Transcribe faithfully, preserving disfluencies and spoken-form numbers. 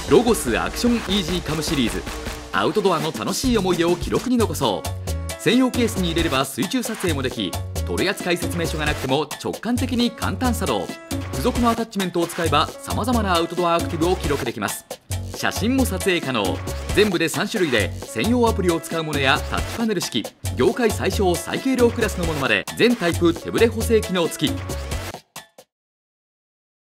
ロゴスアクションイージーカムシリーズ。アウトドアの楽しい思い出を記録に残そう。専用ケースに入れれば水中撮影もでき、取扱説明書がなくても直感的に簡単作動。付属のアタッチメントを使えばさまざまなアウトドアアクティブを記録できます。写真も撮影可能。全部でさん種類で、専用アプリを使うものやタッチパネル式、業界最小最軽量クラスのものまで全タイプ手ブレ補正機能付き。